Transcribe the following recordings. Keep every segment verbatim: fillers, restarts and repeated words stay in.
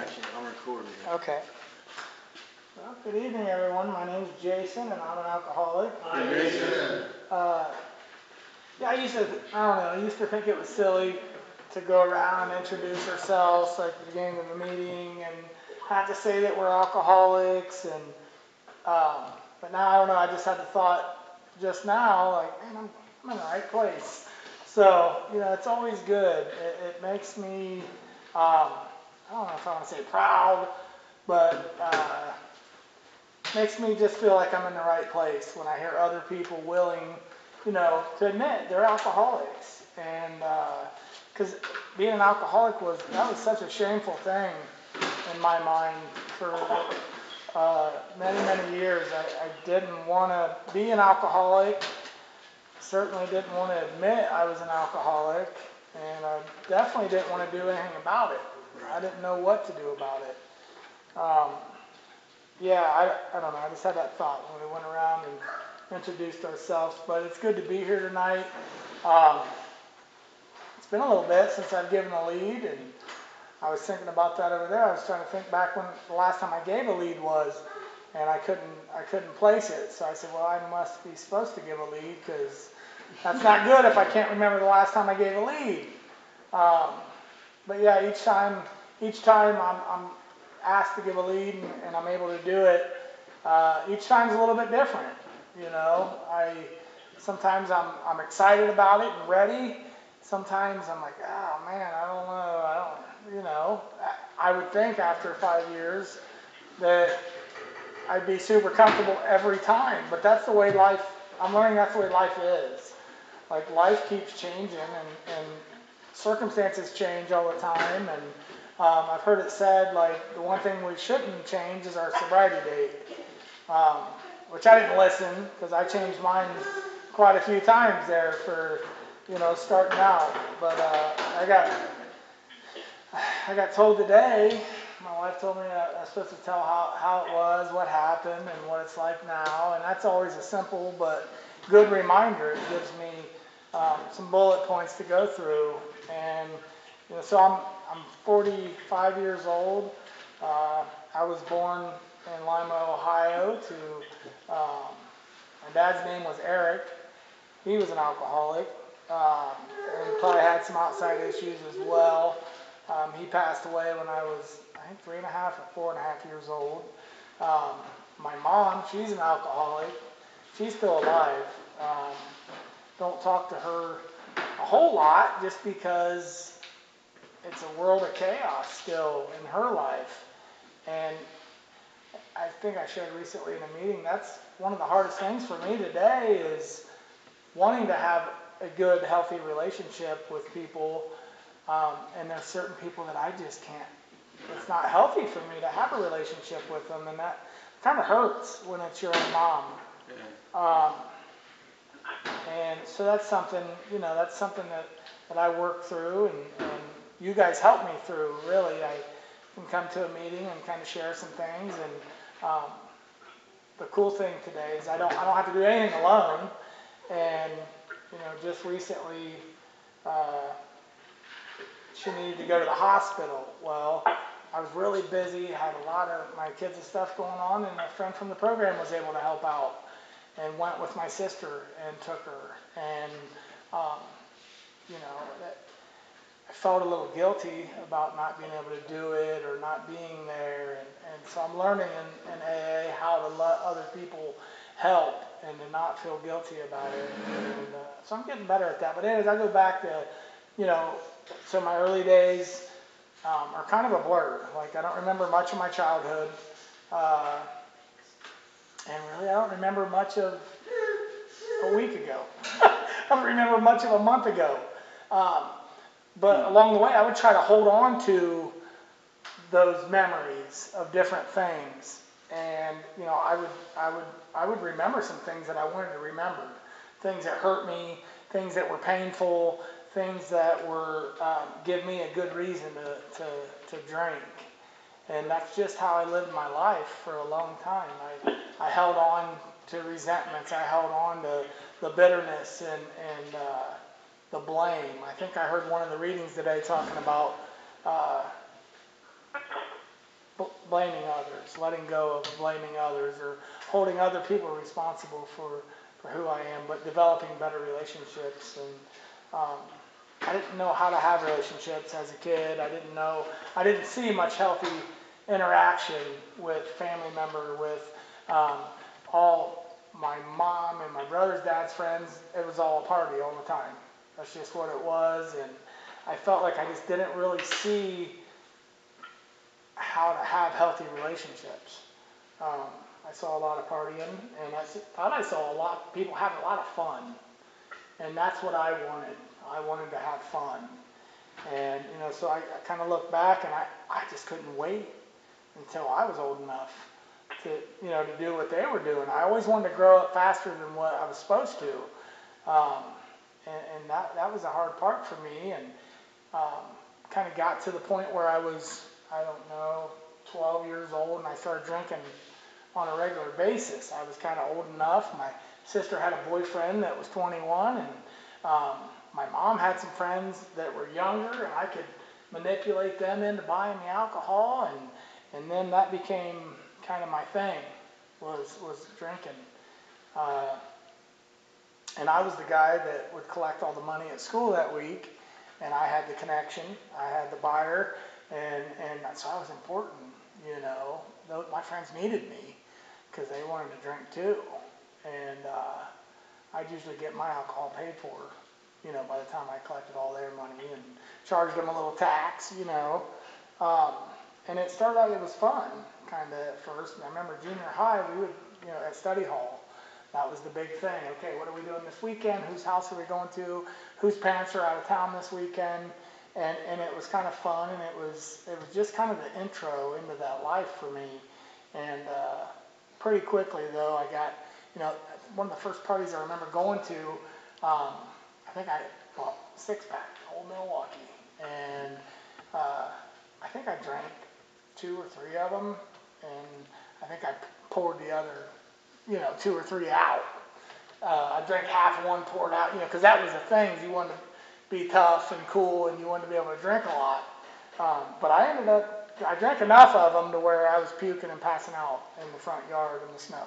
Action. I'm recording. Okay. Well, good evening, everyone. My name is Jason, and I'm an alcoholic. Hi, Jason. Uh, yeah, I used to, I don't know, I used to think it was silly to go around and introduce ourselves like at the beginning of the meeting and have to say that we're alcoholics. And um, but now I don't know. I just had the thought just now, like, man, I'm, I'm in the right place. So you know, it's always good. It, it makes me, um, I don't know if I want to say proud, but uh, makes me just feel like I'm in the right place when I hear other people willing, you know, to admit they're alcoholics. And because uh, being an alcoholic was, that was such a shameful thing in my mind for uh, many, many years. I, I didn't want to be an alcoholic. Certainly didn't want to admit I was an alcoholic. And I definitely didn't want to do anything about it. I didn't know what to do about it. Um, Yeah, I, I don't know. I just had that thought when we went around and introduced ourselves. But it's good to be here tonight. Um, it's been a little bit since I've given a lead, and I was thinking about that over there. I was trying to think back when the last time I gave a lead was, and I couldn't I couldn't place it. So I said, well, I must be supposed to give a lead because that's not good if I can't remember the last time I gave a lead. Um, but yeah, each time each time I'm, I'm asked to give a lead and, and I'm able to do it, uh, each time's a little bit different. You know, I sometimes I'm I'm excited about it and ready. Sometimes I'm like, oh man, I don't know, I don't, you know. I would think after five years that I'd be super comfortable every time, but that's the way life. I'm learning that's the way life is. Like life keeps changing and, and circumstances change all the time, and um, I've heard it said like the one thing we shouldn't change is our sobriety date, um, which I didn't listen because I changed mine quite a few times there for you know starting out. But uh, I got I got told today. My wife told me I was supposed to tell how, how it was, what happened, and what it's like now, and that's always a simple but good reminder. It gives me um, some bullet points to go through, and you know, so I'm I'm forty-five years old. Uh, I was born in Lima, Ohio. To um, my dad's name was Eric. He was an alcoholic, um, and probably had some outside issues as well. Um, he passed away when I was, I think, three and a half or four and a half years old. Um, my mom, she's an alcoholic. She's still alive. Um, don't talk to her a whole lot just because it's a world of chaos still in her life. And I think I shared recently in a meeting, that's one of the hardest things for me today is wanting to have a good, healthy relationship with people. Um, and there's certain people that I just can't. It's not healthy for me to have a relationship with them, and that kind of hurts when it's your own mom. Um, and so that's something, you know, that's something that, that I work through, and, and you guys help me through. Really, I can come to a meeting and kind of share some things. And um, the cool thing today is I don't I don't have to do anything alone. And you know, just recently. Uh, She needed to go to the hospital. Well, I was really busy, had a lot of my kids and stuff going on, and a friend from the program was able to help out and went with my sister and took her. And, um, you know, that, I felt a little guilty about not being able to do it or not being there. And, and so I'm learning in, in A A how to let other people help and to not feel guilty about it. And uh, so I'm getting better at that. But anyways, I go back to, you know, so my early days um, are kind of a blur. Like I don't remember much of my childhood. Uh, and really I don't remember much of a week ago. I don't remember much of a month ago. Um, but along the way I would try to hold on to those memories of different things. And you know, I would I would I would remember some things that I wanted to remember. Things that hurt me, things that were painful, things that were um, give me a good reason to, to, to drink. And that's just how I lived my life for a long time. I, I held on to resentments. I held on to the bitterness and, and uh, the blame. I think I heard one of the readings today talking about uh, others, letting go of blaming others or holding other people responsible for, for who I am, but developing better relationships. And um, I didn't know how to have relationships as a kid. I didn't know, I didn't see much healthy interaction with family member, with um, all my mom and my brother's dad's friends. It was all a party all the time. That's just what it was. And I felt like I just didn't really see how to have healthy relationships. Um, I saw a lot of partying, and I thought I saw a lot of people having a lot of fun. And that's what I wanted. I wanted to have fun. And, you know, so I, I kind of look back, and I, I just couldn't wait until I was old enough to, you know, to do what they were doing. I always wanted to grow up faster than what I was supposed to. Um, and and that, that was a hard part for me. And um, kind of got to the point where I was, I don't know, twelve years old, and I started drinking on a regular basis. I was kind of old enough. My sister had a boyfriend that was twenty-one, and um, my mom had some friends that were younger, and I could manipulate them into buying me alcohol, and and then that became kind of my thing, was was drinking. Uh, and I was the guy that would collect all the money at school that week, and I had the connection, I had the buyer, and and so I was important, you know. Those, my friends needed me because they wanted to drink too, and uh, I'd usually get my alcohol paid for, you know, by the time I collected all their money and charged them a little tax, you know. Um, and it started out, it was fun, kind of at first. And I remember junior high, we would, you know, at study hall, that was the big thing. Okay, what are we doing this weekend? Whose house are we going to? Whose parents are out of town this weekend? And and it was kind of fun, and it was it was just kind of the intro into that life for me. And uh, pretty quickly, though, I got, you know, one of the first parties I remember going to, um, I think I bought a six-pack, Old Milwaukee, and uh, I think I drank two or three of them, and I think I poured the other, you know, two or three out. Uh, I drank half one, poured out, you know, because that was the thing. You wanted to be tough and cool, and you wanted to be able to drink a lot. Um, but I ended up, I drank enough of them to where I was puking and passing out in the front yard in the snow.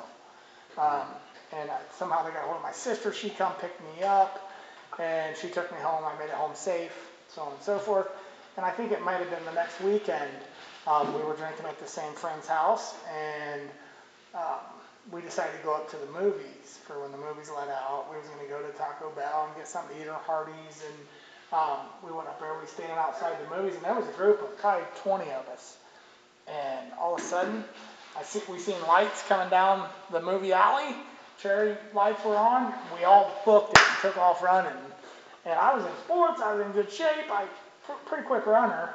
Um, and I, somehow they got a hold of my sister. She come pick me up, and she took me home. I made it home safe, so on and so forth. And I think it might have been the next weekend, um, we were drinking at the same friend's house, and um, we decided to go up to the movies for when the movies let out. We was going to go to Taco Bell and get something to eat, or Hardee's, and um, we went up there. We standing outside the movies, and there was a group of probably twenty of us. And all of a sudden, I see we seen lights coming down the movie alley. Cherry lights were on. We all booked it and took off running. And I was in sports. I was in good shape. I pretty quick runner,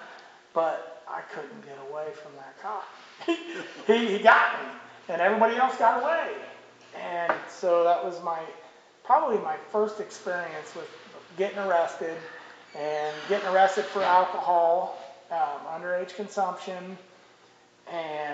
but I couldn't get away from that cop. he, he got me, and everybody else got away. And so that was my, probably my first experience with getting arrested, and getting arrested for alcohol, um, underage consumption, and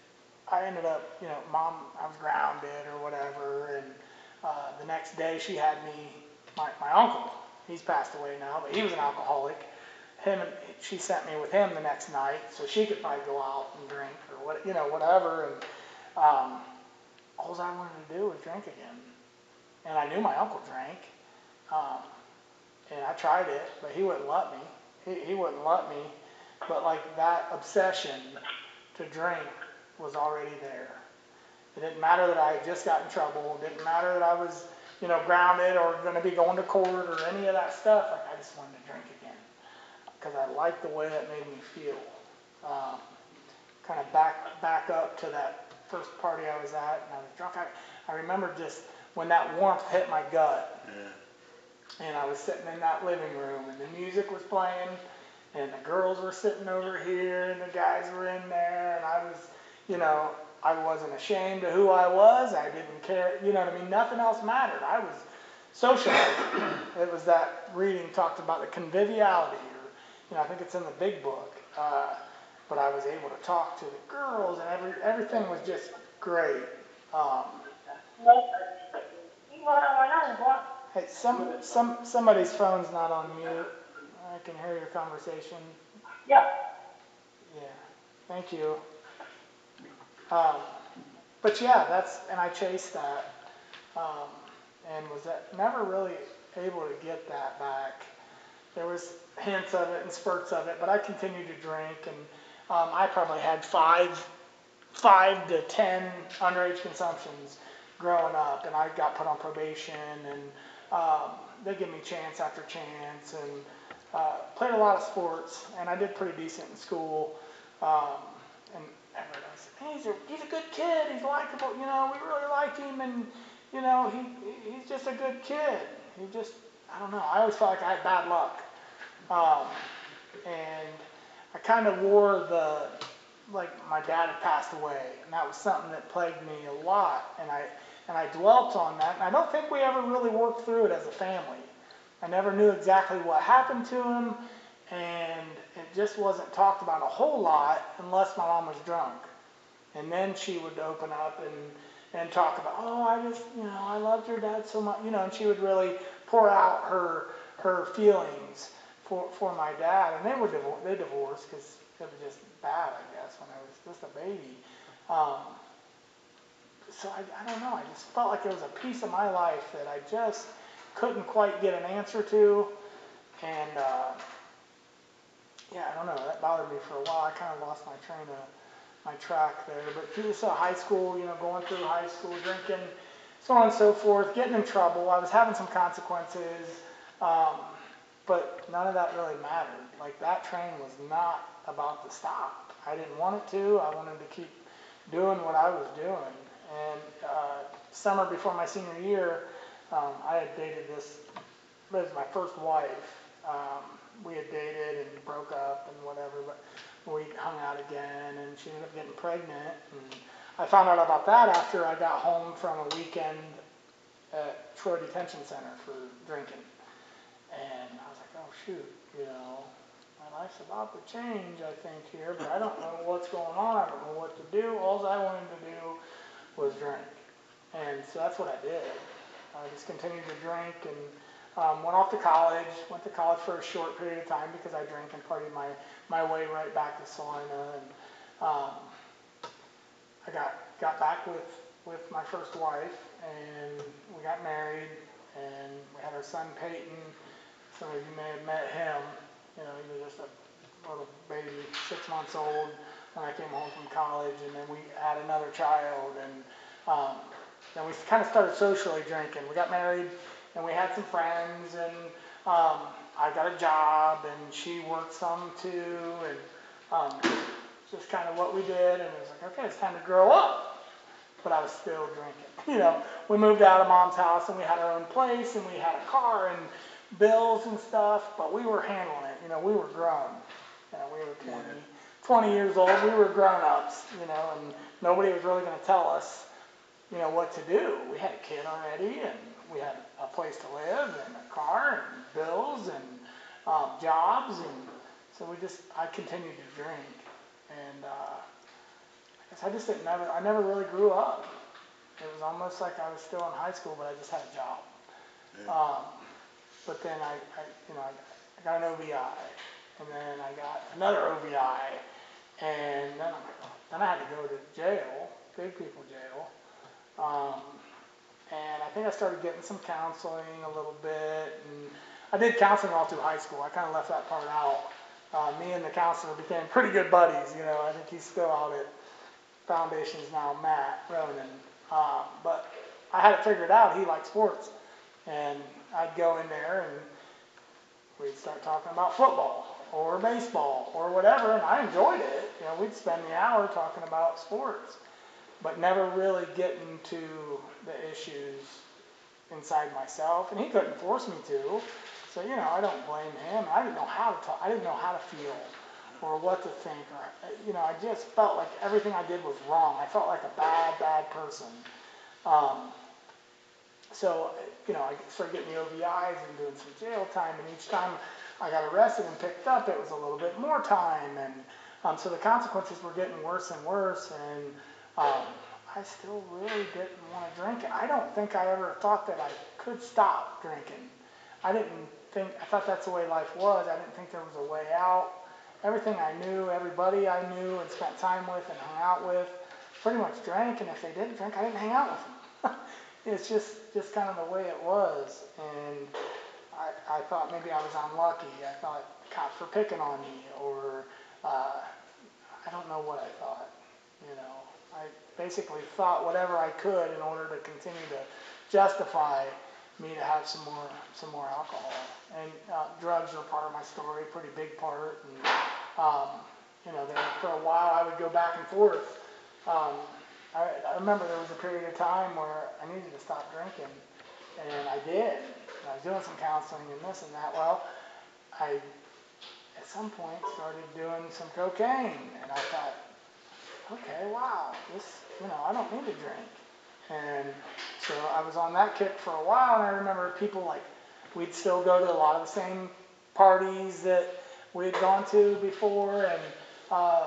I ended up, you know, mom, I was grounded or whatever, and uh, the next day she had me, my, my uncle, he's passed away now, but he was an alcoholic. Him and she sent me with him the next night, so she could probably go out and drink or what, you know, whatever. And um, all I wanted to do was drink again. And I knew my uncle drank, um, and I tried it, but he wouldn't let me. He, he wouldn't let me. But like that obsession to drink was already there. It didn't matter that I had just got in trouble. It didn't matter that I was, you know, grounded or going to be going to court or any of that stuff. Like I just wanted to drink again because I liked the way it made me feel. Um, kind of back back up to that first party I was at, and I was drunk. I, I remember just when that warmth hit my gut, yeah. And I was sitting in that living room, and the music was playing, and the girls were sitting over here, and the guys were in there, and I was, you know, I wasn't ashamed of who I was. I didn't care, you know what I mean? Nothing else mattered. I was socializing. It was that reading talked about the conviviality, or, you know, I think it's in the big book. Uh, but I was able to talk to the girls, and every everything was just great. Um, hey, some some somebody's phone's not on mute. I can hear your conversation. Yeah. Yeah. Thank you. Um, but yeah, that's, and I chased that, um, and was that, never really able to get that back. There was hints of it and spurts of it, but I continued to drink, and um, I probably had five, five to ten underage consumptions growing up, and I got put on probation, and um, they give me chance after chance, and uh, played a lot of sports, and I did pretty decent in school, um, and everyone said, hey, he's a, he's a good kid, he's likable, you know, we really like him, and you know, he he's just a good kid. He just, I don't know, I always felt like I had bad luck. Um, and I kind of wore the, like my dad had passed away, and that was something that plagued me a lot, and I, and I dwelt on that, and I don't think we ever really worked through it as a family. I never knew exactly what happened to him, and it just wasn't talked about a whole lot unless my mom was drunk. And then she would open up and, and talk about, oh, I just, you know, I loved your dad so much, you know, and she would really pour out her her feelings for, for my dad. And they were divor- they divorced because it was just bad, I guess, when I was just a baby. Um, so I, I don't know, I just felt like it was a piece of my life that I just couldn't quite get an answer to. And uh, yeah, I don't know, that bothered me for a while. I kind of lost my train of my track there, but through this uh, high school, you know, going through high school, drinking, so on and so forth, getting in trouble. I was having some consequences, um, but none of that really mattered. Like, that train was not about to stop. I didn't want it to. I wanted to keep doing what I was doing. And uh, summer before my senior year, um, I had dated this, it was my first wife. Um, we had dated and broke up and whatever, but we hung out again, and she ended up getting pregnant. And I found out about that after I got home from a weekend at Troy Detention Center for drinking. And I was like, oh shoot, you know, my life's about to change, I think, here, but I don't know what's going on. I don't know what to do. All I wanted to do was drink. And so that's what I did. I just continued to drink, and um, went off to college, went to college for a short period of time because I drank and partied my, my way right back to Salina. And um, I got got back with, with my first wife, and we got married, and we had our son Peyton. Some of you may have met him. You know, he was just a little baby, six months old when I came home from college, and then we had another child, and um, then we kind of started socially drinking. We got married, and we had some friends, and um, I got a job, and she worked some too, and um, just kind of what we did, and it was like, okay, it's time to grow up. But I was still drinking. You know, we moved out of mom's house, and we had our own place, and we had a car, and bills and stuff, but we were handling it. You know, we were grown. You know, we were twenty, twenty years old. We were grown-ups, you know, and nobody was really going to tell us, you know, what to do. We had a kid already, and we had a place to live, and a car, and bills, and um, jobs, and so we just, I continued to drink, and uh, I guess I just didn't never, I never really grew up. It was almost like I was still in high school, but I just had a job. Yeah. Um, but then I, I, you know, I got an O V I, and then I got another O V I, and then, I, then I had to go to jail, big people jail. Um, and I think I started getting some counseling a little bit, and I did counseling all through high school. I kind of left that part out. Uh, me and the counselor became pretty good buddies, you know. I think he's still out at Foundations now, Matt Ronan. Um, but I had it figured out. He liked sports. And I'd go in there, and we'd start talking about football or baseball or whatever, and I enjoyed it. You know, we'd spend the hour talking about sports, but never really getting to the issues inside myself, and he couldn't force me to. So, you know, I don't blame him. I didn't know how to talk. I didn't know how to feel or what to think. Or, you know, I just felt like everything I did was wrong. I felt like a bad, bad person. Um, so, you know, I started getting the O V Is and doing some jail time, and each time I got arrested and picked up, it was a little bit more time. And um, so the consequences were getting worse and worse, and um, I still really didn't want to drink it. I don't think I ever thought that I could stop drinking. I didn't think, I thought that's the way life was. I didn't think there was a way out. Everything I knew, everybody I knew and spent time with and hung out with, pretty much drank, and if they didn't drink, I didn't hang out with them. It's just, just kind of the way it was, and I, I thought maybe I was unlucky. I thought cops were picking on me, or uh, I don't know what I thought, you know. I basically thought whatever I could in order to continue to justify me to have some more, some more alcohol. And uh, drugs are part of my story, pretty big part. And, um, you know, there, for a while I would go back and forth. Um, I, I remember there was a period of time where I needed to stop drinking, and I did. And I was doing some counseling and this and that. Well, I, at some point, started doing some cocaine, and I thought, okay, wow, this, you know, I don't need to drink. And so I was on that kick for a while, and I remember people like, we'd still go to a lot of the same parties that we had gone to before, and uh,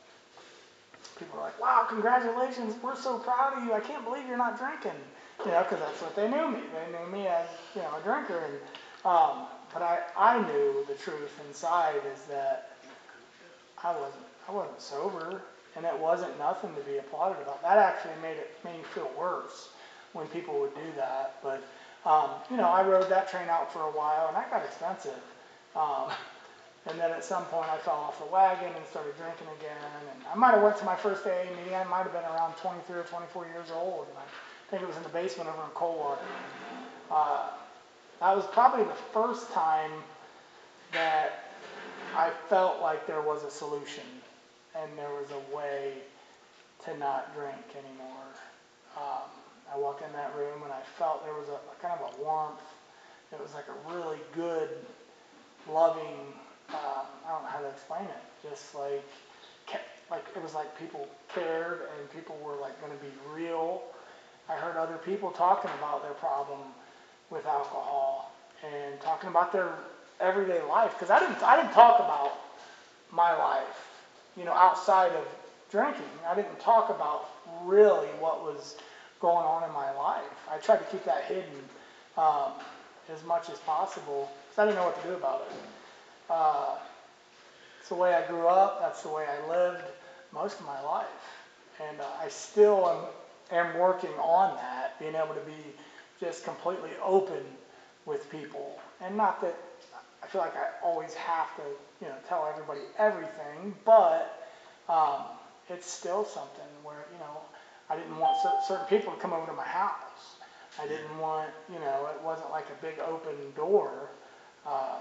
people were like, wow, congratulations, we're so proud of you, I can't believe you're not drinking. You know, because that's what they knew me. They knew me as, you know, a drinker. And um, but I, I knew the truth inside is that I wasn't, I wasn't sober, and it wasn't nothing to be applauded about. That actually made it made me feel worse when people would do that. But um, you know, I rode that train out for a while, and that got expensive. Um, and then at some point, I fell off the wagon and started drinking again. And I might have went to my first A A meeting. I might have been around twenty-three or twenty-four years old, and I think it was in the basement over in Coldwater. Uh, that was probably the first time that I felt like there was a solution and there was a way to not drink anymore. Um, I walked in that room and I felt there was a, a kind of a warmth. It was like a really good, loving, um, I don't know how to explain it, just like, like it was like people cared and people were like going to be real. I heard other people talking about their problem with alcohol and talking about their everyday life, because I didn't, I didn't talk about my life, you know, outside of drinking. I didn't talk about really what was going on in my life. I tried to keep that hidden um, as much as possible, because I didn't know what to do about it. Uh, it's the way I grew up. That's the way I lived most of my life. And uh, I still am, am working on that, being able to be just completely open with people. And not that I feel like I always have to, you know, tell everybody everything, but um, it's still something where, you know, I didn't want certain people to come over to my house. I didn't want, you know, it wasn't like a big open door. Uh,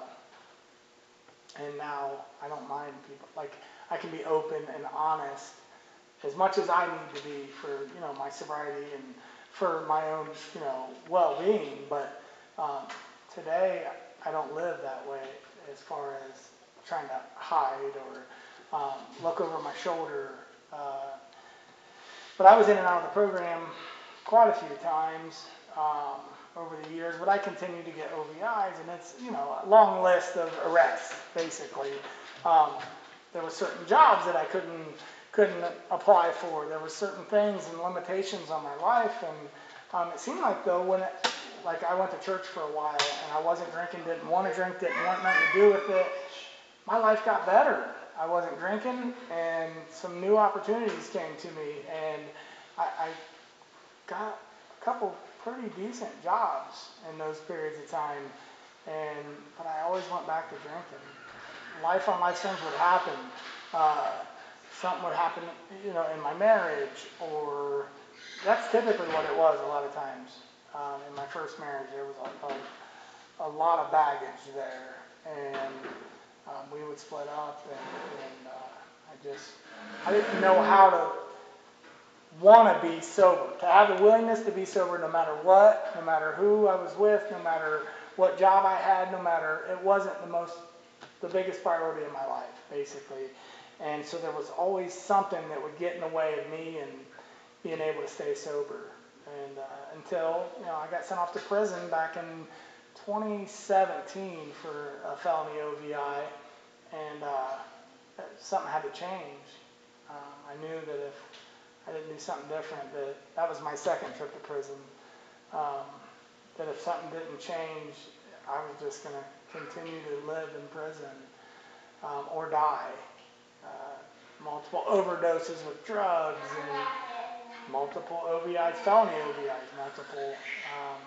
and now I don't mind people. Like, I can be open and honest as much as I need to be for, you know, my sobriety and for my own, you know, well-being. But um, today, I don't live that way as far as trying to hide or um, look over my shoulder. Uh, but I was in and out of the program quite a few times um, over the years, but I continue to get O V Is, and it's, you know, a long list of arrests, basically. Um, there were certain jobs that I couldn't couldn't apply for. There were certain things and limitations on my life, and um, it seemed like, though, when it, like I went to church for a while, and I wasn't drinking, didn't want to drink, didn't want nothing to do with it, my life got better. I wasn't drinking, and some new opportunities came to me, and I, I got a couple pretty decent jobs in those periods of time, and but I always went back to drinking. Life on life things would happen. Uh, something would happen, you know, in my marriage, or that's typically what it was a lot of times. Um, in my first marriage, there was a, a, a lot of baggage there, and um, we would split up, and, and uh, I just, I didn't know how to want to be sober, to have the willingness to be sober no matter what, no matter who I was with, no matter what job I had, no matter, it wasn't the most, the biggest priority in my life, basically. And so there was always something that would get in the way of me and being able to stay sober. And uh, until, you know, I got sent off to prison back in twenty seventeen for a felony O V I, and uh, something had to change. Um, I knew that if I didn't do something different, that that was my second trip to prison, um, that if something didn't change, I was just going to continue to live in prison um, or die. Uh, multiple overdoses with drugs and multiple O V Is, felony O V Is, multiple. Um,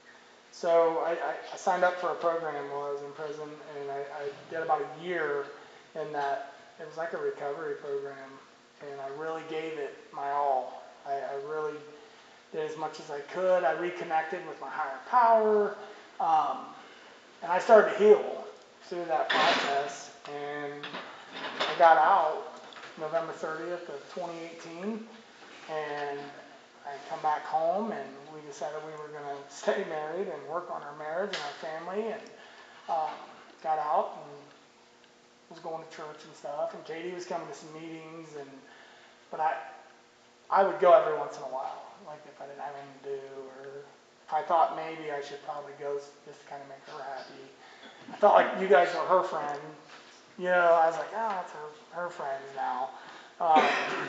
so I, I, I signed up for a program while I was in prison, and I, I did about a year in that. It was like a recovery program, and I really gave it my all. I, I really did as much as I could. I reconnected with my higher power, um, and I started to heal through that process. And I got out November thirtieth of twenty eighteen, and I come back home, and we decided we were going to stay married and work on our marriage and our family, and um, got out and was going to church and stuff. And Katie was coming to some meetings, and but I I would go every once in a while, like if I didn't have anything to do, or if I thought maybe I should probably go just to kind of make her happy. I felt like you guys were her friend. You know, I was like, oh, that's her, her friends now. Um,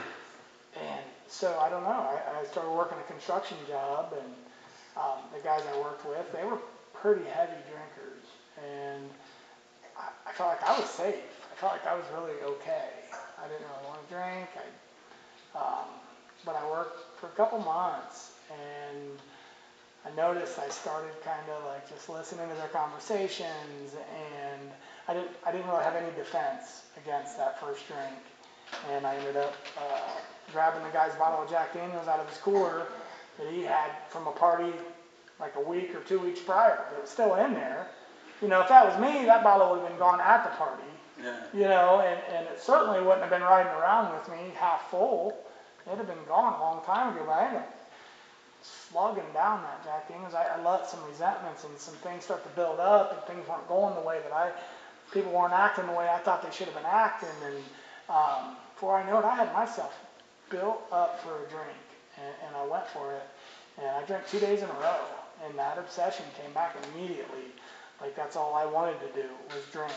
and so, I don't know, I, I started working a construction job, and um, the guys I worked with, they were pretty heavy drinkers. And I, I felt like I was safe. I felt like I was really okay. I didn't really want to drink. I, um, but I worked for a couple months, and I noticed I started kind of like just listening to their conversations, and I didn't I didn't really have any defense against that first drink, and I ended up uh, grabbing the guy's bottle of Jack Daniels out of his cooler that he had from a party like a week or two weeks prior. It was still in there. You know, if that was me, that bottle would have been gone at the party. Yeah. You know, and, and it certainly wouldn't have been riding around with me half full. It'd have been gone a long time ago, but I ended up slugging down that Jack Daniels. I, I let some resentments and some things start to build up, and things weren't going the way that I, people weren't acting the way I thought they should have been acting, and um, before I knew it, I had myself built up for a drink, and, and I went for it, and I drank two days in a row, and that obsession came back immediately. Like that's all I wanted to do was drink.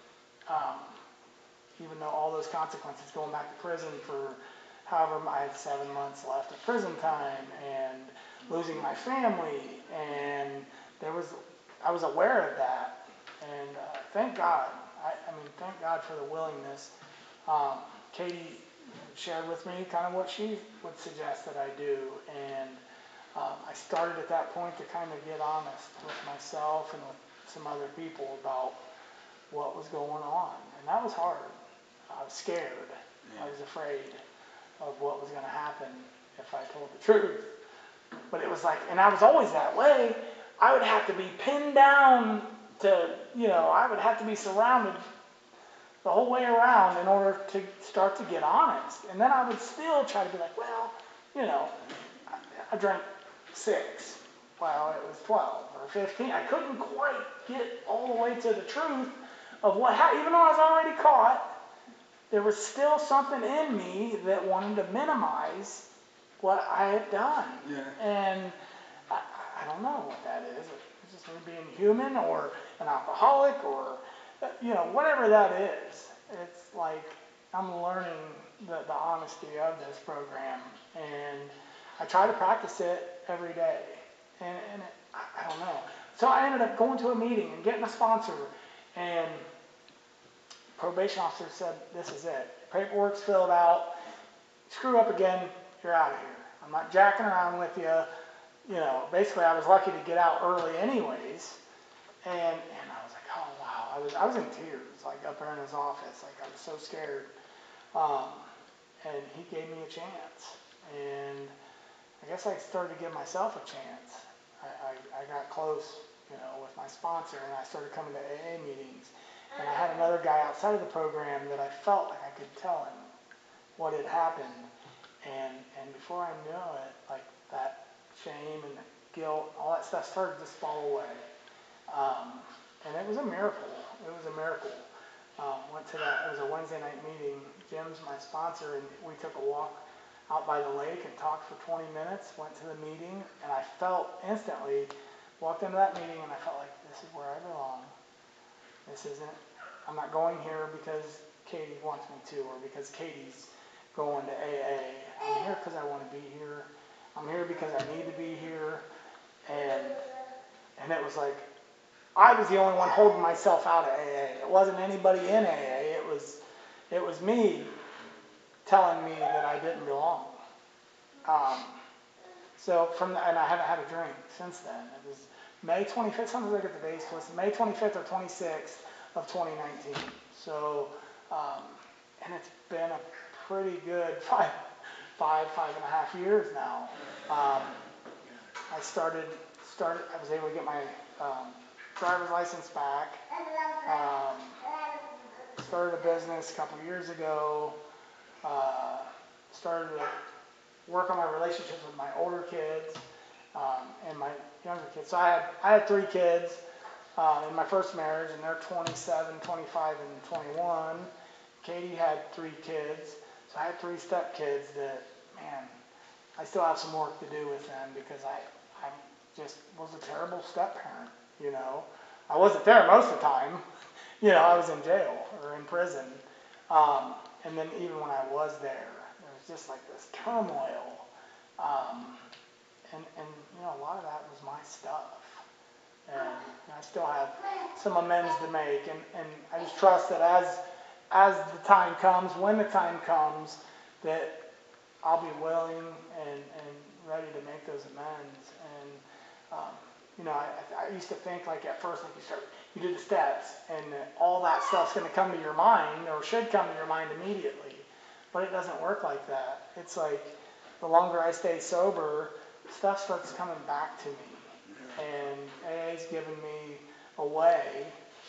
Um, even though all those consequences, going back to prison for however, I had seven months left of prison time, and losing my family, and there was, I was aware of that, and uh, thank God, I, I mean, thank God for the willingness. Um, Katie shared with me kind of what she would suggest that I do, and um, I started at that point to kind of get honest with myself and with some other people about what was going on, and that was hard. I was scared. Yeah. I was afraid of what was going to happen if I told the truth. But it was like, and I was always that way. I would have to be pinned down to, you know, I would have to be surrounded the whole way around in order to start to get honest. And then I would still try to be like, well, you know, I, I drank six. Well, it was twelve or fifteen. I couldn't quite get all the way to the truth of what happened. Even though I was already caught, there was still something in me that wanted to minimize what I had done. Yeah. And I, I don't know what that is. It's just me being human or an alcoholic or, you know, whatever that is. It's like I'm learning the, the honesty of this program. And I try to practice it every day. And, and it, I, I don't know. So I ended up going to a meeting and getting a sponsor. And probation officer said, this is it. Paperwork's filled out. Screw up again, you're out of here. I'm not jacking around with you. You know, basically I was lucky to get out early anyways. And and I was like, oh wow. I was I was in tears, like up there in his office. Like I was so scared. Um, and he gave me a chance. And I guess I started to give myself a chance. I, I, I got close, you know, with my sponsor, and I started coming to A A meetings. And I had another guy outside of the program that I felt like I could tell him what had happened. And and before I knew it, like that shame and the guilt, all that stuff started to just fall away. Um, and it was a miracle. It was a miracle. Um, went to that, it was a Wednesday night meeting. Jim's my sponsor, and we took a walk out by the lake and talked for twenty minutes, went to the meeting, and I felt instantly, walked into that meeting, and I felt like this is where I belong. This isn't, I'm not going here because Katie wants me to, or because Katie's going to A A. I'm here because I want to be here. I'm here because I need to be here. And and it was like, I was the only one holding myself out of A A. It wasn't anybody in A A. It was, it was me telling me that I didn't belong. Um, so from the, and I haven't had a drink since then. It was May twenty-fifth, sometimes I get the days twisted, May twenty-fifth or twenty-sixth of twenty nineteen. So, um, and it's been a pretty good five, five, five and a half years now. Um, I started, started, I was able to get my um, driver's license back. Um, started a business a couple years ago. Uh, started to work on my relationships with my older kids um, and my younger kids. So I had I had three kids uh, in my first marriage, and they're twenty-seven, twenty-five, and twenty-one. Katie had three kids, so I had three stepkids that, man, I still have some work to do with them because I I just was a terrible step parent. You know, I wasn't there most of the time. You know, I was in jail or in prison. Um, and then even when I was there, there was just like this turmoil. Um, and, and, you know, a lot of that was my stuff. And I still have some amends to make. And, and I just trust that as, as the time comes, when the time comes, that I'll be willing and, and ready to make those amends. And, um, you know, I, I used to think like at first, like you start, you do the steps and all that stuff's going to come to your mind or should come to your mind immediately. But it doesn't work like that. It's like the longer I stay sober, stuff starts coming back to me. And A A's given me a way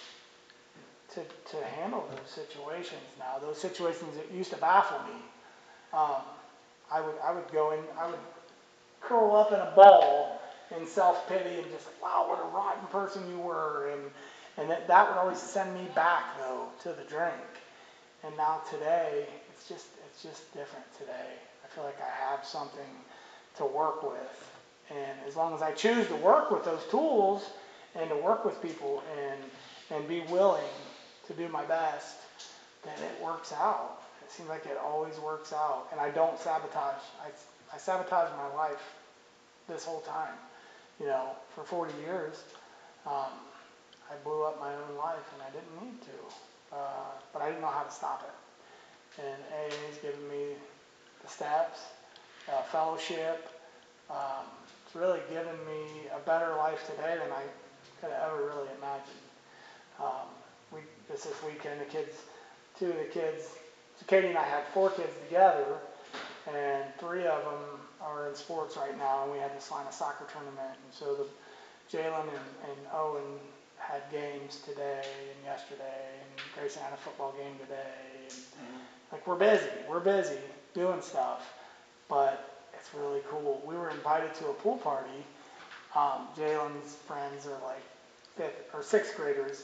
to, to handle those situations now. Those situations that used to baffle me. Um, I would I would go in, I would curl up in a ball in self-pity and just like, wow, what a rotten person you were. And and that, that would always send me back, though, to the drink. And now today, it's just it's just different today. I feel like I have something to work with. And as long as I choose to work with those tools and to work with people and and be willing to do my best, then it works out. It seems like it always works out. And I don't sabotage. I, I sabotage my life this whole time. You know, for forty years, um, I blew up my own life and I didn't need to. Uh, but I didn't know how to stop it. And A A's given me the steps, uh, fellowship. Um, it's really given me a better life today than I could have ever really imagined. Um, we just this weekend, the kids, two of the kids, so Katie and I had four kids together, and three of them are in sports right now, and we had this line a soccer tournament, and so the Jalen and, and Owen had games today and yesterday, and Grayson had a football game today, and mm-hmm. like we're busy, we're busy doing stuff, but it's really cool. We were invited to a pool party. Um, Jalen's friends are like fifth or sixth graders.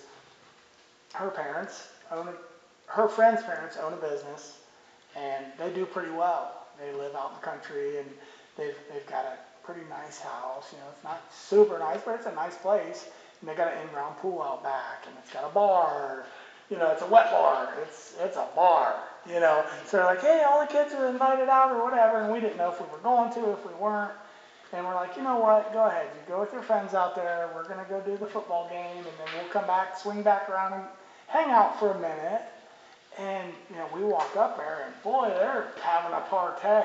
Her parents own a, her friends' parents own a business, and they do pretty well. They live out in the country, and they've they've got a pretty nice house. You know, it's not super nice, but it's a nice place. And they got an in-ground pool out back, and it's got a bar. You know, it's a wet bar. It's it's a bar. You know, so they're like, hey, all the kids are invited out or whatever, and we didn't know if we were going to, if we weren't. And we're like, you know what? Go ahead. You go with your friends out there. We're gonna go do the football game, and then we'll come back, swing back around, and hang out for a minute. And, you know, we walk up there, and boy, they're having a party.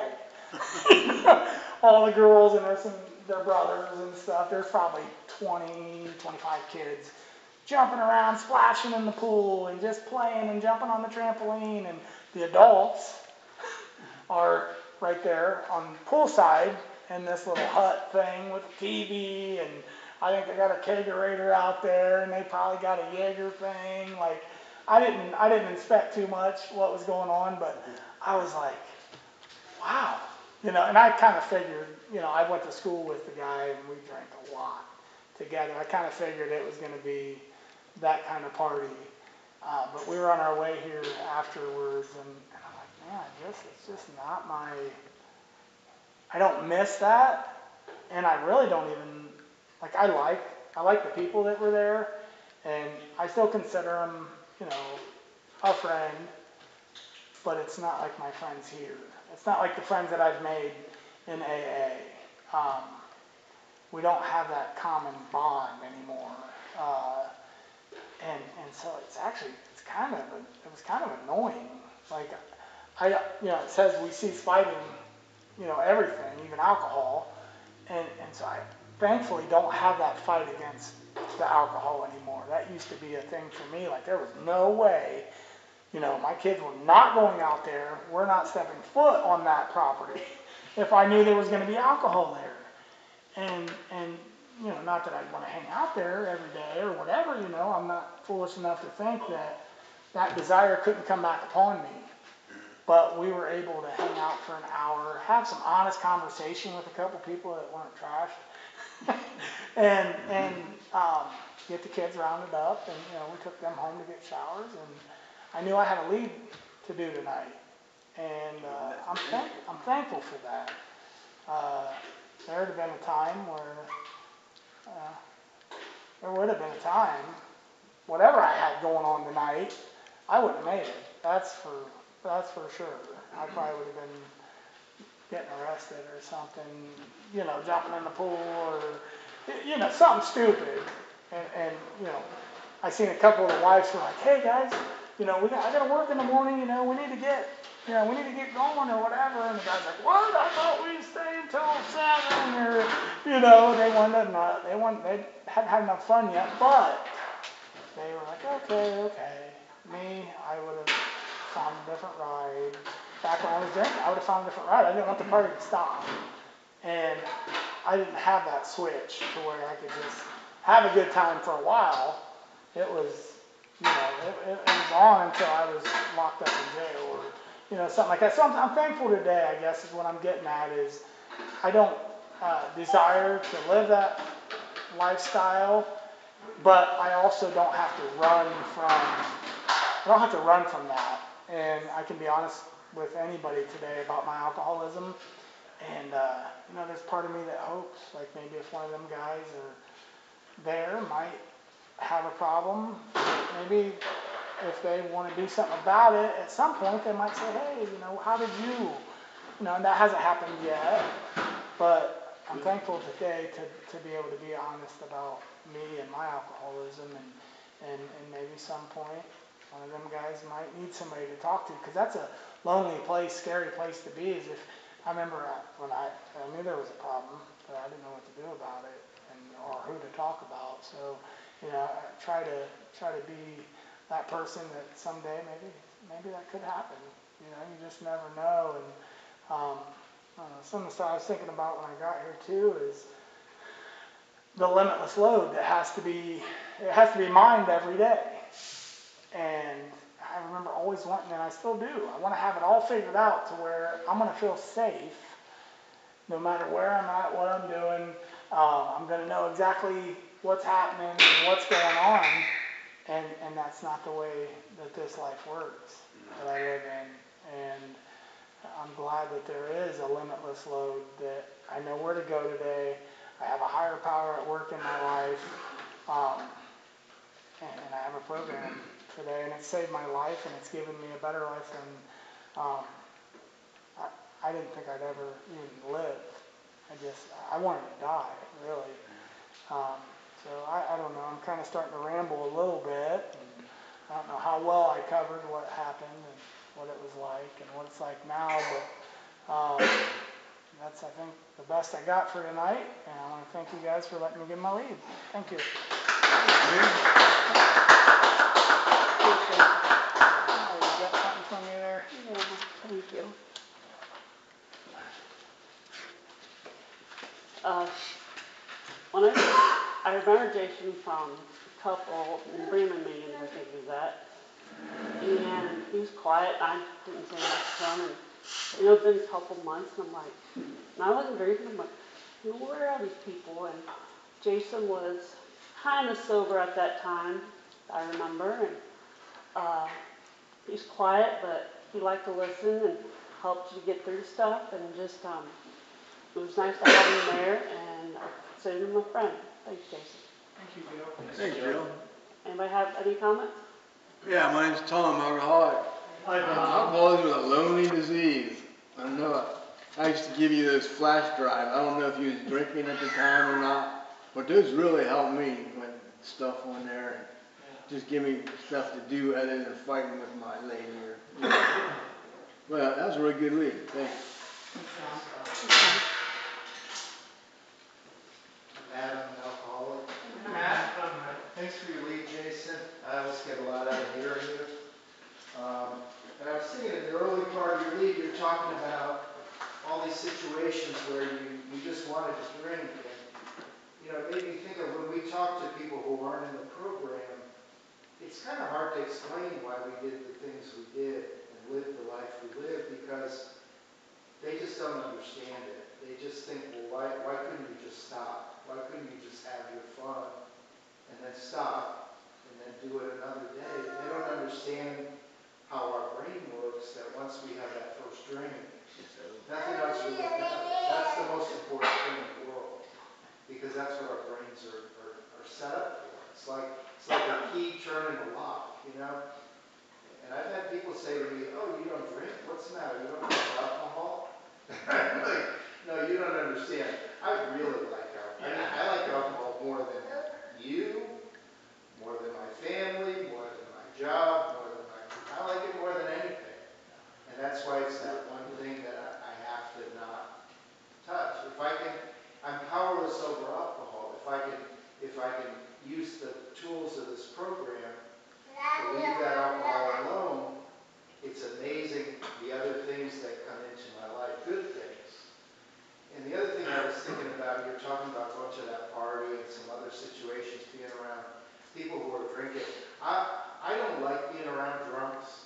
All the girls and there's some, their brothers and stuff. There's probably twenty, twenty-five kids jumping around, splashing in the pool, and just playing and jumping on the trampoline. And the adults are right there on poolside in this little hut thing with a T V. And I think they got a kegerator out there, and they probably got a Jaeger thing. Like, I didn't I didn't inspect too much what was going on, but I was like, wow. You know, and I kind of figured, you know, I went to school with the guy, and we drank a lot together. I kind of figured it was going to be that kind of party. Uh, but we were on our way here afterwards, and, and I'm like, man, I guess it's just not my, I don't miss that, and I really don't even, like, I like, I like the people that were there, and I still consider them, you know, a friend, but it's not like my friends here. It's not like the friends that I've made in A A. Um, we don't have that common bond anymore. Uh, and and so it's actually, it's kind of, a, it was kind of annoying. Like, I, you know, it says we cease fighting, you know, everything, even alcohol. And, and so I thankfully don't have that fight against the alcohol anymore. That used to be a thing for me. Like, there was no way, you know, my kids were not going out there. We're not stepping foot on that property if I knew there was going to be alcohol there. And, and, you know, not that I'd want to hang out there every day or whatever, you know, I'm not foolish enough to think that that desire couldn't come back upon me. But we were able to hang out for an hour, have some honest conversation with a couple people that weren't trashed, and and um, get the kids rounded up, and you know we took them home to get showers, and I knew I had a lead to do tonight, and uh, I'm thank I'm thankful for that. Uh, there would have been a time where uh, there would have been a time, whatever I had going on tonight, I wouldn't have made it. That's for That's for sure. I probably would have been getting arrested or something, you know, jumping in the pool or, you know, something stupid. And, and you know, I seen a couple of the wives were like, hey guys, you know, we got, I got to work in the morning, you know, we need to get, you know, we need to get going or whatever. And the guy's like, what? I thought we'd stay until seven or, you know, they wanted to not, they wanted, they hadn't had enough fun yet, but they were like, okay, okay. Me, I would have found a different ride. Back when I was drinking, I would have found a different ride. I didn't want the party to stop. And I didn't have that switch to where I could just have a good time for a while. It was, you know, it, it, it was on until I was locked up in jail or, you know, something like that. So I'm, I'm thankful today, I guess, is what I'm getting at is I don't uh, desire to live that lifestyle, but I also don't have to run from, I don't have to run from that. And I can be honest with anybody today about my alcoholism. And, uh, you know, there's part of me that hopes, like maybe if one of them guys are there might have a problem, maybe if they want to do something about it, at some point they might say, hey, you know, how did you, you know, and that hasn't happened yet. But I'm thankful today to, to be able to be honest about me and my alcoholism and, and, and maybe some point one of them guys might need somebody to talk to, because that's a lonely place, scary place to be. Is if I remember when I, I knew there was a problem, but I didn't know what to do about it, and or who to talk about. So, you know, I try to try to be that person that someday maybe maybe that could happen. You know, you just never know. And um, I don't know, some of the stuff I was thinking about when I got here too is the limitless load that has to be it has to be mined every day. And I remember always wanting, and I still do, I want to have it all figured out to where I'm going to feel safe no matter where I'm at, what I'm doing. Uh, I'm going to know exactly what's happening and what's going on. And, and that's not the way that this life works that I live in. And I'm glad that there is a limitless load, that I know where to go today. I have a higher power at work in my life. Um, and, and I have a program today, and it's saved my life, and it's given me a better life than um, I, I didn't think I'd ever even live. I just, I wanted to die, really. Um, so I, I don't know, I'm kind of starting to ramble a little bit. And I don't know how well I covered what happened and what it was like and what it's like now, but um, that's, I think, the best I got for tonight, and I want to thank you guys for letting me give my lead. Thank you. Oh, you got something from me there? Yeah, thank you. Uh, when I, I remember Jason from a couple in Bremen meetings, I think he was at, and he was quiet. I didn't say much to him, and you know, it's been a couple months, and I'm like, and I wasn't drinking. I'm like, you know, where are these people? And Jason was kind of sober at that time, I remember, and uh, he's quiet, but he liked to listen and helped you get through stuff, and just um, it was nice to have him there, and I consider him a friend. Thanks, Jason. Thank you, Bill. Thanks, Bill. Anybody have any comments? Yeah, my name's Tom, alcoholic. Alcoholism is a lonely disease. I know it. I used to give you those flash drives. I don't know if you was drinking at the time or not, but those really helped me with stuff on there. Just give me stuff to do other than fighting with my lady. Or, you know. Well, that was a really good lead. Thank you. Matt, I'm an alcoholic. Matt? Thanks for your lead, Jason. I always get a lot out of hearing you. Um, and I was thinking in the early part of your lead, you're talking about all these situations where you, you just wanted to drink. And, you know, it made me think of when we talk to people who aren't in the program, it's kind of hard to explain why we did the things we did and lived the life we lived because they just don't understand it. They just think, well, why, why couldn't you just stop? Why couldn't you just have your fun and then stop and then do it another day? They don't understand how our brain works, that once we have that first drink, nothing else really matters. That's the most important thing in the world because that's what our brains are, are, are set up for. It's like, it's like a key turning a lock, you know? And I've had people say to me, oh, you don't drink? What's the matter? You don't drink alcohol? I'm like, no, you don't understand. I really like alcohol. I mean, I like alcohol more than you, more than my family, more than my job, more than my, I like it more than anything. And that's why it's that one thing that I, I have to not touch. If I can, I'm powerless over alcohol. If I can, if I can use the tools of this program to leave that alcohol alone, it's amazing the other things that come into my life, good things. And the other thing I was thinking about, you're talking about going to that party and some other situations, being around people who are drinking. I, I don't like being around drunks.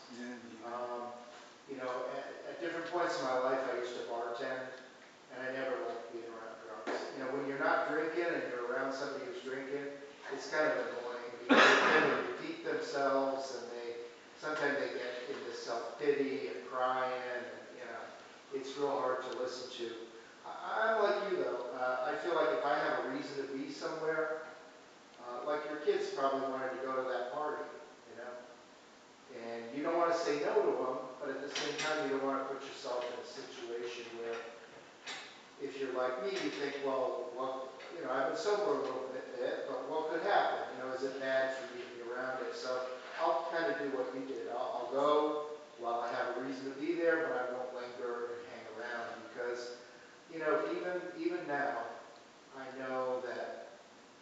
Um, you know, at, at different points in my life, I used to bartend, and I never liked being around drunks. You know, when you're not drinking and you're around somebody who's drinking, it's kind of annoying because they tend to repeat themselves, and they sometimes they get into self-pity and crying, and you know, it's real hard to listen to. I, I'm like you though. Uh, I feel like if I have a reason to be somewhere, uh, like your kids probably wanted to go to that party, you know, and you don't want to say no to them, but at the same time, you don't want to put yourself in a situation where, if you're like me, you think, well, well, you know, I've been sober a little bit, bit, but what could happen? You know, is it bad for me to be around it? So I'll kind of do what you did. I'll, I'll go while I have a reason to be there, but I won't linger and hang around because, you know, even even now, I know that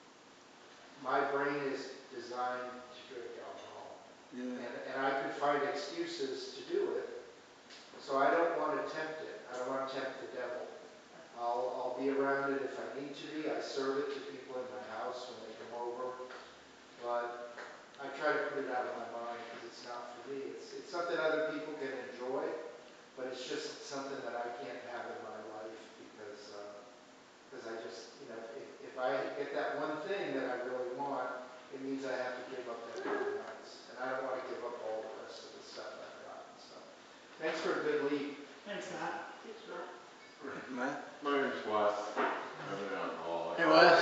my brain is designed to drink alcohol, Yeah. and and I could find excuses to do it. So I don't want to tempt it. I don't want to tempt the devil. I'll, I'll be around it if I need to be. I serve it to people in my house when they come over. But I try to put it out of my mind because it's not for me. It's, it's something other people can enjoy, but it's just something that I can't have in my life because uh, because I just, you know, if, if I get that one thing that I really want, it means I have to give up everything else. And I don't want to give up all the rest of the stuff I've got. So thanks for a good lead. Thanks, Matt. Thanks, Matt. Matt? My name's Wes. I'm an alcoholic. Hey, Wes.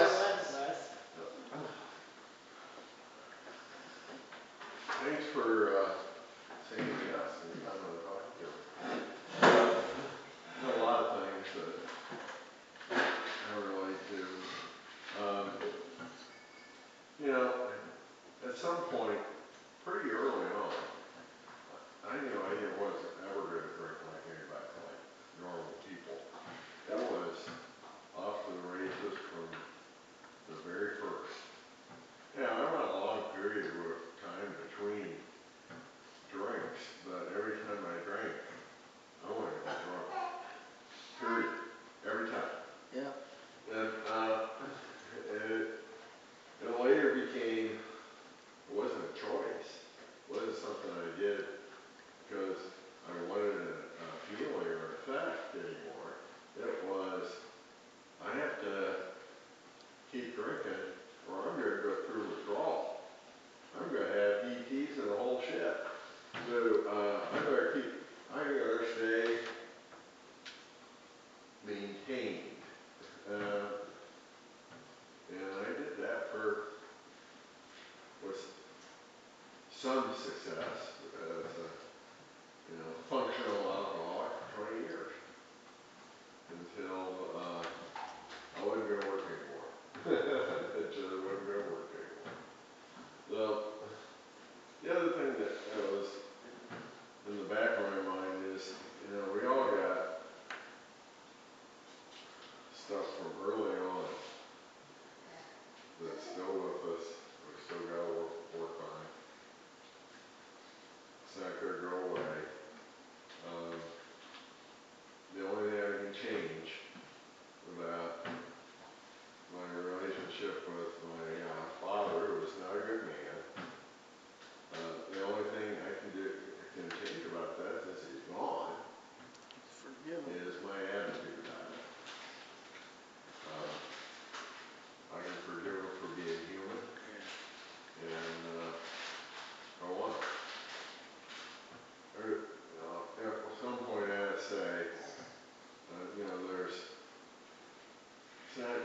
Thanks for uh, saying yes and coming and talking to me. Uh, there's a lot of things that I relate to. Um, you know, at some point, pretty early on, I knew I wasn't ever going to drink like anybody, like normal people. That was off to the races from the very first. Yeah, I went a long period of time between drinks, but every time I drank, I wanted to get drunk. Period. Every time. Yeah. And uh, it, it later became, it wasn't a choice. It wasn't something I did because I wanted a, a feeling or effect anymore. It was, I have to keep drinking or I'm going to go through withdrawal. I'm going to have E Ts and the whole shit. So uh, I better keep, I gotta stay maintained. Uh, and I did that for, with some success as a, you know, functional alcoholic for twenty years. Until uh, I wasn't going to work anymore. Until I wasn't going to work anymore. So, the other thing that, that was in the back of my mind is, you know, we all got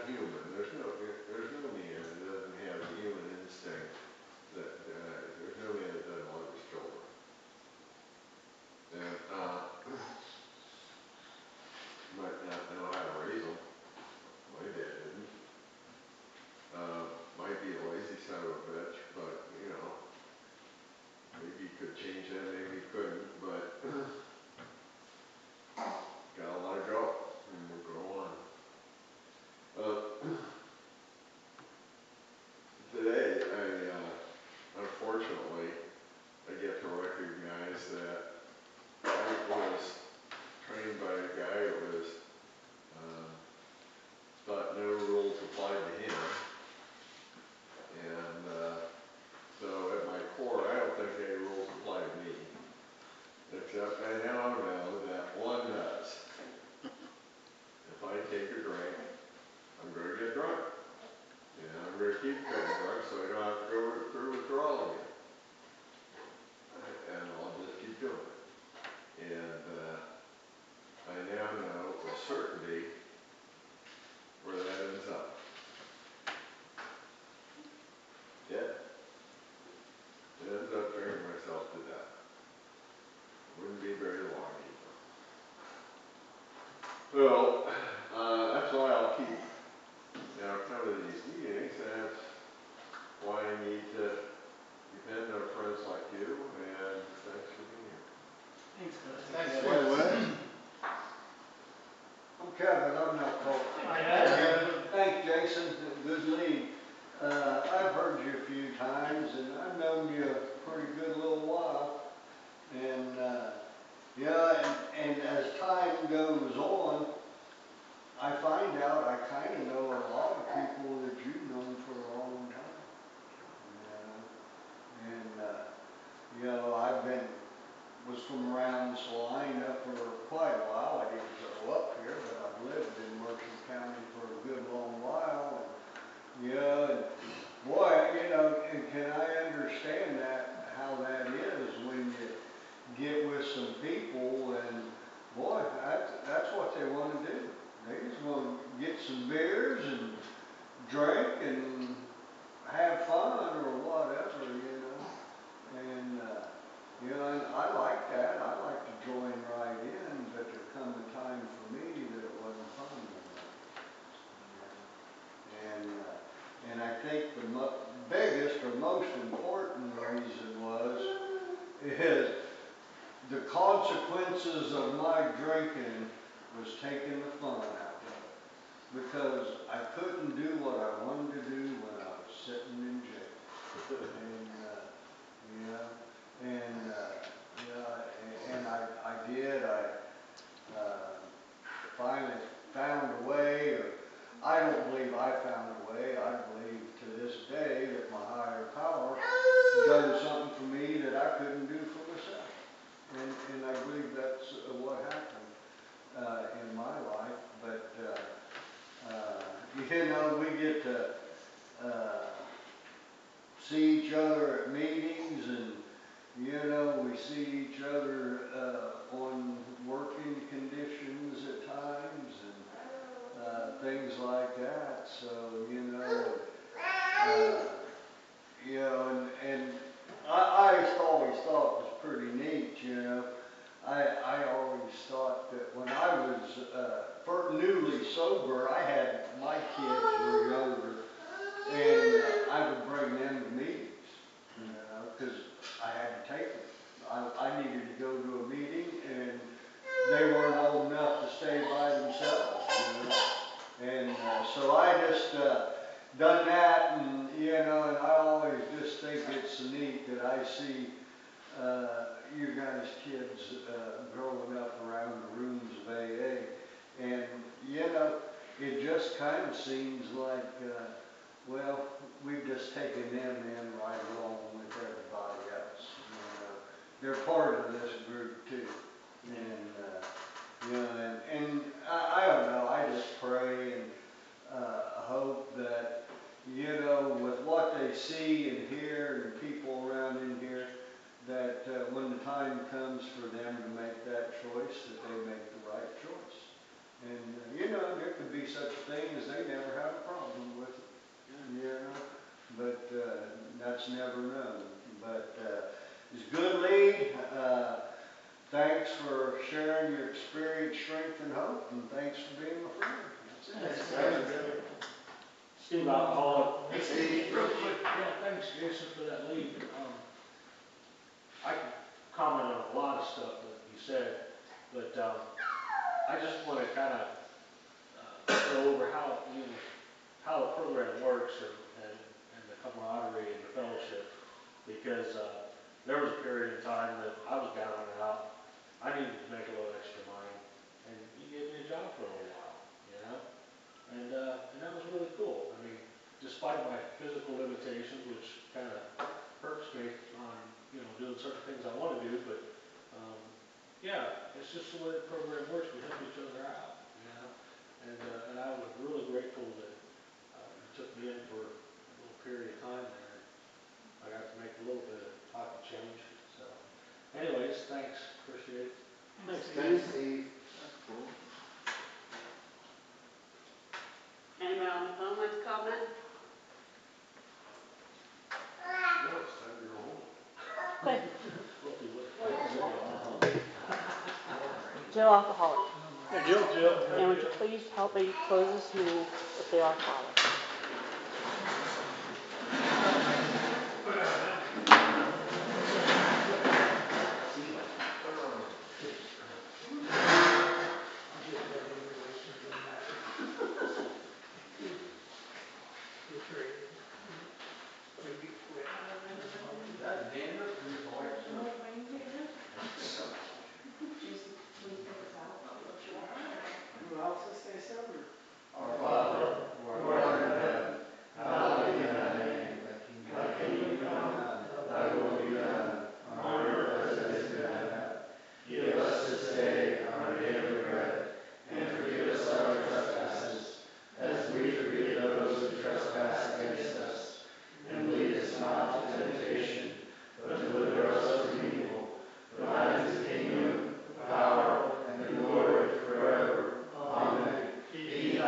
human. There's no, there's no man that doesn't have the human instinct that, uh, there's no man that doesn't love his children. And, uh, might not know how to raise them. My dad didn't. Uh, might be a lazy son of a bitch, but, you know, maybe he could change that, maybe he couldn't, but gotta let it go, and we'll go on. Uh, today, I, uh, unfortunately, I get to recognize that I was trained by a guy that was, um, thought no rules applied to him. And, uh, so at my core, I don't think any rules apply to me. Except I now know that one does. If I take a drink, I'm going to get drunk. And I'm going to keep getting drunk so I don't have to go through withdrawal again. And I'll just keep doing it. And uh, I now know with certainty where that ends up. Yeah. It ends up drinking myself to death. Wouldn't be very long either. Well, uh, that's why I'll keep, you know, coming to these meetings, and that's why I need to depend on friends like you, and thanks for being here. Thanks, Bud. Thanks, wait, what? I'm Kevin, I'm not Cole. Hi, Kevin. Thanks, Jason, good lead. Uh, I've heard you a few times, and I've known you a pretty good little while. And, uh, yeah, and, and as time goes on, I find out I kind of know a lot of people that you've known for a long time. You know? And, uh, you know, I've been, was from around Salina for quite a while. I didn't grow up here, but I've lived in Mercer County for a good long while. And, yeah, and boy, you know, and can I understand that, how that is when you get with some people and, boy, that's, that's what they want to do. They just want to get some beers and drink and have fun or whatever, you know. And, uh, you know, and I like that. I like to join right in, but there come a time for me that it wasn't fun anymore. And, uh, and I think the mo biggest or most important reason was, is the consequences of my drinking was taking the fun out of it. Because I couldn't do what I wanted to do when I was sitting in jail. And, uh, you know, and, uh, yeah, and I, I did, I uh, finally found a way, or I don't believe I found a way, I believe to this day that my higher power done something for me that I couldn't do for myself. And, and I believe that's uh, what happened uh, in my life, but uh, uh, you know, we get to uh, see each other at meetings, and you know, we see each other uh, on working conditions at times, and uh, things like that. So, you know, uh, you know, and, and I, I just always thought it was pretty neat, you know. I, I always thought that when I was uh, for newly sober, I had, my kids were younger, and uh, I would bring them to meetings, you know, because I had to take them. I, I needed to go to a meeting, and they weren't old enough to stay by themselves, you know. And uh, so I just uh, done that, and you know, and I always just think it's neat that I see uh, you guys kids uh, growing up around the rooms of A A, and you know, it just kind of seems like, uh, well, we've just taken them in right along with everybody else. You know, they're part of this group too, and uh, you know, and, and I, I don't know. I just pray and uh, hope that, you know, with what they see and hear and people around in here, that uh, when the time comes for them to make that choice, that they make the right choice. And, uh, you know, there could be be such a thing as they never have a problem with it, you know, but, uh, that's never known. But, uh, it's good, Lee, uh, thanks for sharing your experience, strength, and hope, and thanks for being a friend. That's it. Steve Alcoholic. Hey, Steve. Real quick, yeah, thanks Jason for that lead. Um, I can comment on a lot of stuff that you said, but, um, I just wanna kinda, uh, go over how, you know, how the program works and, and, and the camaraderie and the fellowship. Because, uh, there was a period in time that I was down and out. I needed to make a little extra money, and you gave me a job for a little while, you know? And, uh, and that was really cool. I mean, despite my physical limitations, which kind of hurts me on, you know, doing certain things I want to do, but, um, yeah, it's just the way the program works. We help each other out, you know? And, uh, and I was really grateful that, uh, you took me in for a little period of time there. I got to make a little bit of pocket change, so. Anyways, thanks, appreciate it. Thanks, Thanks, Steve. Steve. That's cool. Anybody on the phone like to comment? No, it's time to go home. Okay. Hopefully, what- Jill Alcoholic. Hey, Jill. Jill. And would you please help me close this meeting with the alcoholic? That dinner, three points. Who helps us stay sober? Our Father, who art in heaven, hallowed be thy name. Thy kingdom come, thy will be done, on earth as it is in heaven. Give us this day our daily bread, and forgive us our trespasses, as we forgive those who trespass against us. And lead us not into temptation, but deliver us from evil. For thine is the kingdom, the power, and the glory forever. Amen. Feed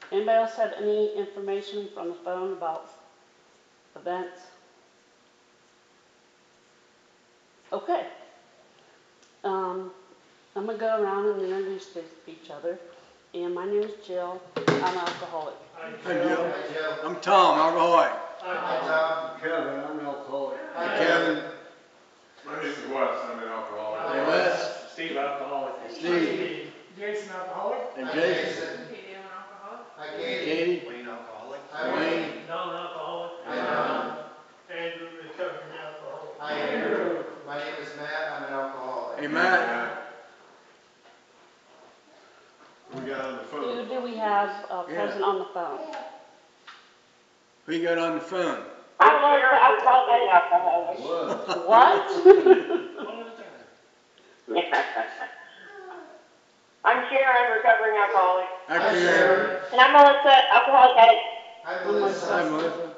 Anybody else have any information from the phone about events? Okay. Um, I'm gonna go around and introduce this- each other. And my name is Jill. I'm an alcoholic. Hi, Joe. Hi, Joe. I'm Tom, alcoholic. Hi, Tom. Kevin, I'm an alcoholic. Hi, Kevin. My name's Wes, I'm an alcoholic. Hey, Wes. Steve alcoholic. Steve. Jason alcoholic? And Hi, Jason. Jason. Katie, I'm an alcoholic. Hi, Katie. Katie. Wayne alcoholic. Hi, Wayne. Wayne. Non-alcoholic. Hi, Don. Andrew, recovering alcoholic. Hi, Andrew. My name is Matt, I'm an alcoholic. Hey, Matt. Who we got on the Who phone? do we have uh, Yeah. present on the phone? Who you got on the phone? I'm alcoholic. What? What? One at a time. I'm Sharon, recovering alcoholic. Hi, Hi, Karen. Sharon. And I'm Melissa, alcoholic addict. Hi, Hi, Melissa. Melissa.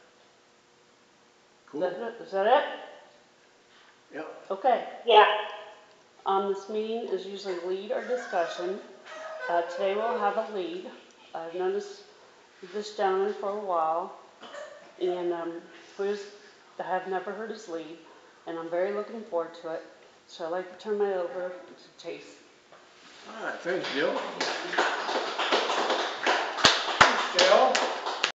Is Cool. that it? Is that it? Yep. Okay. Yeah. Um, this meeting is usually lead or discussion. Uh, today we'll have a lead. I've known this, this gentleman for a while, and um, who's, I have never heard his lead, and I'm very looking forward to it. So I'd like to turn my over to Chase. All right, thanks, Jill. Jill?